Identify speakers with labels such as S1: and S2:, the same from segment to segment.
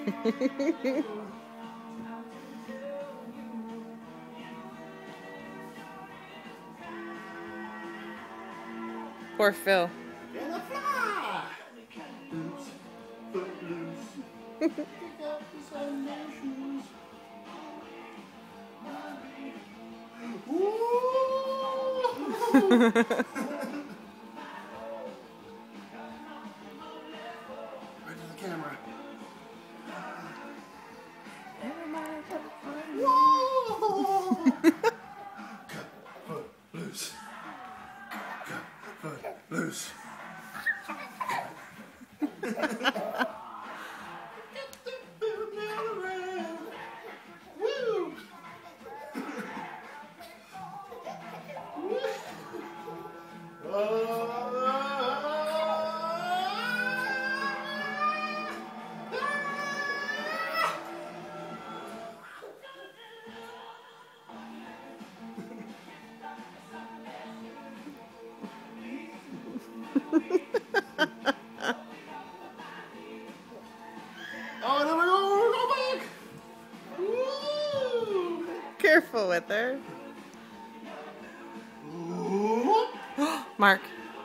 S1: Poor Phil.
S2: Right to the camera. Cut foot loose. Cut foot loose. Oh, there we go. We're going back. Woo.
S1: Careful with her.
S2: Woo.
S1: Mark.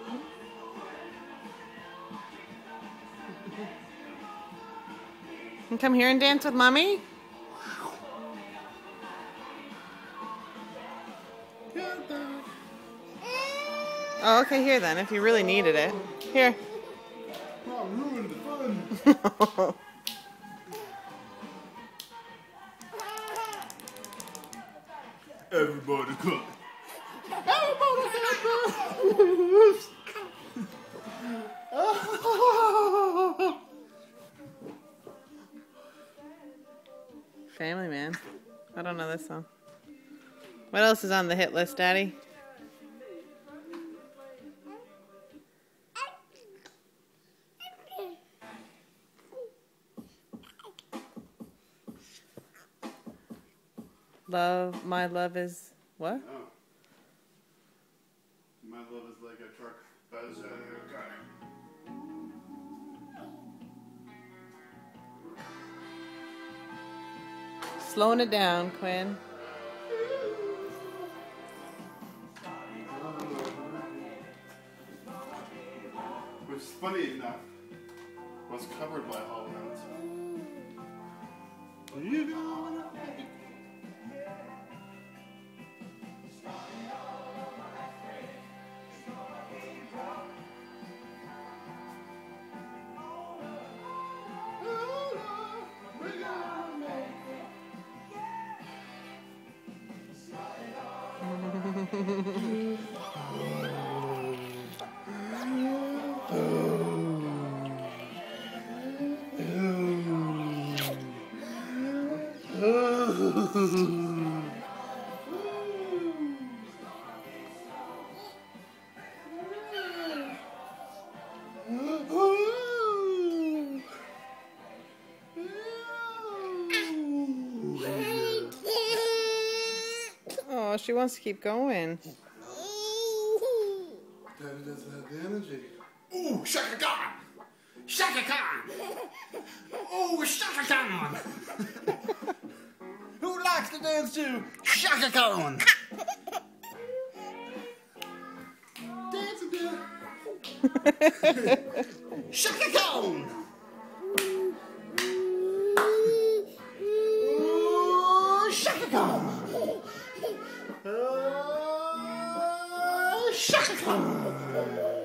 S1: You come here and dance with Mommy? Oh, okay, here then, if you really needed it. Here.
S2: Oh, ruined the fun. Everybody cut. Everybody cut.
S1: Family Man. I don't know this song. What else is on the hit list, Daddy? Love, my love is what?
S2: Oh. My love is like a truck bazooka.
S1: Slowing it down, Quinn.
S2: Which is funny enough was covered by All Notes.
S1: Oh, she wants to keep going.
S2: Daddy doesn't have the energy. Ooh, Shaka Khan! Shaka Khan! Ooh, Shaka Khan! Who likes to dance to Shaka Khan? Dancing to Shaka Khan! Ooh, Shaka Khan! Shaka Khan!